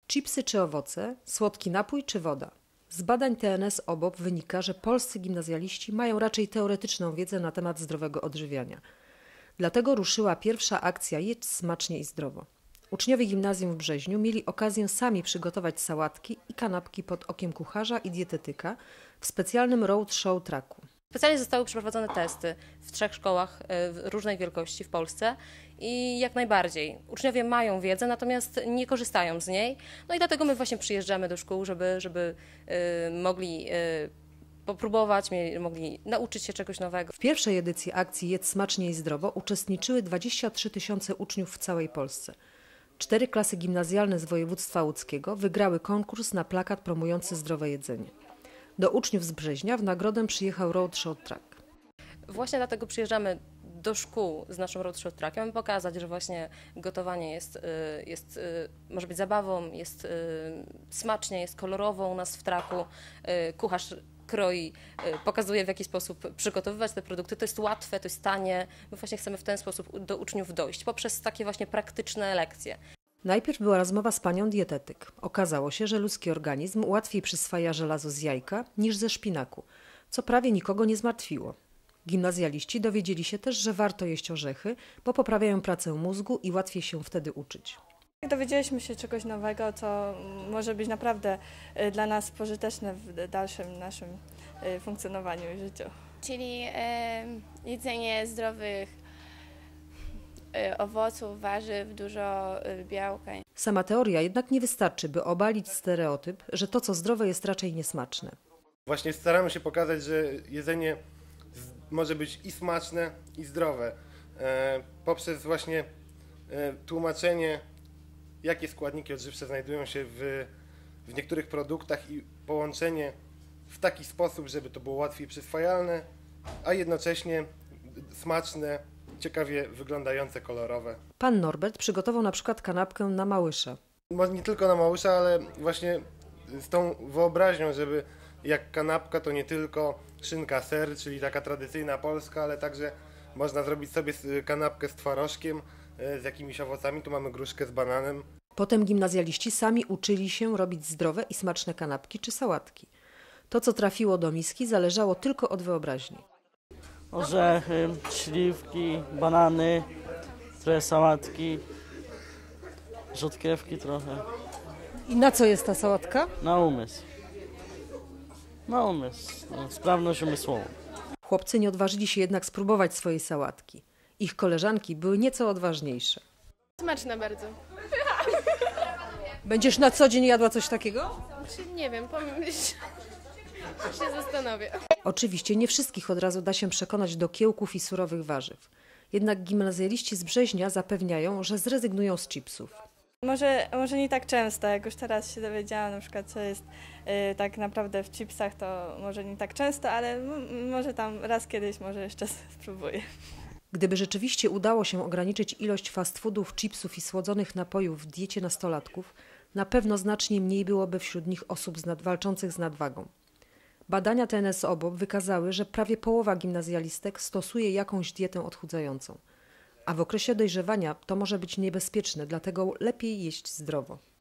Chipsy czy owoce, słodki napój czy woda? Z badań TNS OBOP wynika, że polscy gimnazjaliści mają raczej teoretyczną wiedzę na temat zdrowego odżywiania. Dlatego ruszyła pierwsza akcja Jedz smacznie i zdrowo. Uczniowie gimnazjum w Brzeźniu mieli okazję sami przygotować sałatki i kanapki pod okiem kucharza i dietetyka w specjalnym roadshow tracku. Specjalnie zostały przeprowadzone testy w 3 szkołach różnej wielkości w Polsce i jak najbardziej uczniowie mają wiedzę, natomiast nie korzystają z niej. No i dlatego my właśnie przyjeżdżamy do szkół, żeby mogli popróbować, mogli nauczyć się czegoś nowego. W pierwszej edycji akcji Jedz smacznie i zdrowo uczestniczyły 23 000 uczniów w całej Polsce. 4 klasy gimnazjalne z województwa łódzkiego wygrały konkurs na plakat promujący zdrowe jedzenie. Do uczniów z Brzeźnia w nagrodę przyjechał Roadshow Track. Właśnie dlatego przyjeżdżamy do szkół z naszym Roadshow Trackiem, aby pokazać, że właśnie gotowanie może być zabawą, jest smacznie, jest kolorowo u nas w traku. Kucharz kroi, pokazuje, w jaki sposób przygotowywać te produkty. To jest łatwe, to jest tanie. My właśnie chcemy w ten sposób do uczniów dojść, poprzez takie właśnie praktyczne lekcje. Najpierw była rozmowa z panią dietetyk. Okazało się, że ludzki organizm łatwiej przyswaja żelazo z jajka niż ze szpinaku, co prawie nikogo nie zmartwiło. Gimnazjaliści dowiedzieli się też, że warto jeść orzechy, bo poprawiają pracę mózgu i łatwiej się wtedy uczyć. Dowiedzieliśmy się czegoś nowego, co może być naprawdę dla nas pożyteczne w dalszym naszym funkcjonowaniu i życiu. Czyli jedzenie zdrowych owoców, warzyw, dużo białka. Sama teoria jednak nie wystarczy, by obalić stereotyp, że to, co zdrowe, jest raczej niesmaczne. Właśnie staramy się pokazać, że jedzenie może być i smaczne, i zdrowe. Poprzez właśnie tłumaczenie, jakie składniki odżywcze znajdują się w niektórych produktach i połączenie w taki sposób, żeby to było łatwiej przyswajalne, a jednocześnie smaczne, ciekawie wyglądające, kolorowe. Pan Norbert przygotował na przykład kanapkę na małysza. Może nie tylko na małysza, ale właśnie z tą wyobraźnią, żeby jak kanapka to nie tylko szynka, ser, czyli taka tradycyjna polska, ale także można zrobić sobie kanapkę z twarożkiem, z jakimiś owocami. Tu mamy gruszkę z bananem. Potem gimnazjaliści sami uczyli się robić zdrowe i smaczne kanapki czy sałatki. To, co trafiło do miski, zależało tylko od wyobraźni. Orzechy, śliwki, banany, trochę sałatki, rzodkiewki trochę. I na co jest ta sałatka? Na umysł. Na umysł. Sprawność umysłową. Chłopcy nie odważyli się jednak spróbować swojej sałatki. Ich koleżanki były nieco odważniejsze. Smaczne bardzo. Będziesz na co dzień jadła coś takiego? Nie wiem, się zastanowię. Oczywiście nie wszystkich od razu da się przekonać do kiełków i surowych warzyw. Jednak gimnazjaliści z Brzeźnia zapewniają, że zrezygnują z chipsów. Może nie tak często, jak już teraz się dowiedziałam na przykład, co jest tak naprawdę w chipsach, to może nie tak często, ale może tam raz kiedyś może jeszcze spróbuję. Gdyby rzeczywiście udało się ograniczyć ilość fast foodów, chipsów i słodzonych napojów w diecie nastolatków, na pewno znacznie mniej byłoby wśród nich osób walczących z nadwagą. Badania TNS OBOP wykazały, że prawie połowa gimnazjalistek stosuje jakąś dietę odchudzającą. A w okresie dojrzewania to może być niebezpieczne, dlatego lepiej jeść zdrowo.